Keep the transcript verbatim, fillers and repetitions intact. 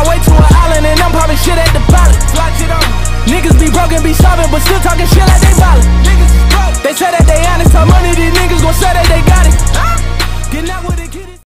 my way to an island and I'm popping shit at the pilot. Niggas be broken, be sobbing, but still talking shit like they ballin'.